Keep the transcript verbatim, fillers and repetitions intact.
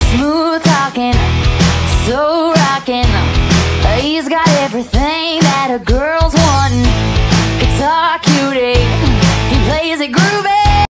Smooth talking, so rocking. He's got everything that a girl